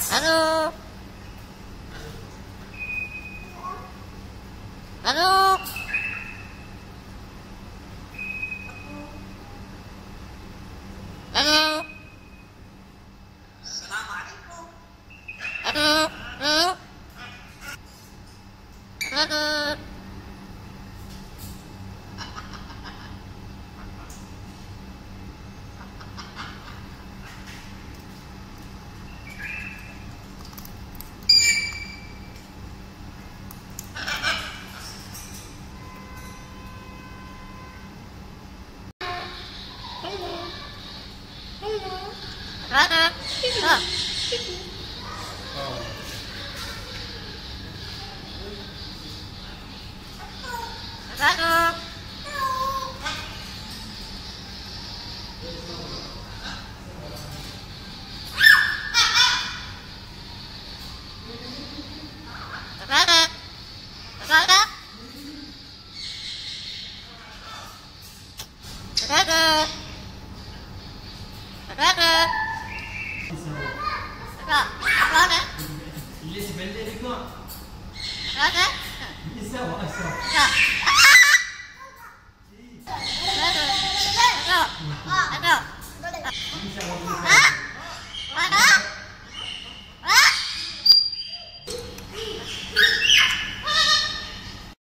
Halo. Halo. Halo. Assalamualaikum. Halo. Halo. Halo. Rana. Rana. Rana. Rana. Rana. Rana. Rana. اللي يسبل لي لكم Rana. يسوى أسوأ Rana. Rana. Rana. يسوى